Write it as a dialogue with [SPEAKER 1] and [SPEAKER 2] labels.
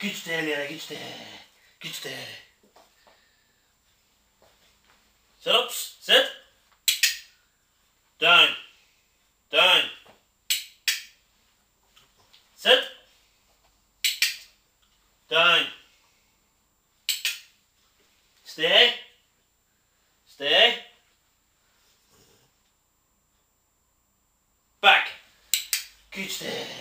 [SPEAKER 1] Good stay, Leila, good stay. Good stay. Sit ups, sit. Down. Down. Sit. Down. Stay. Stay. Back. Good stay.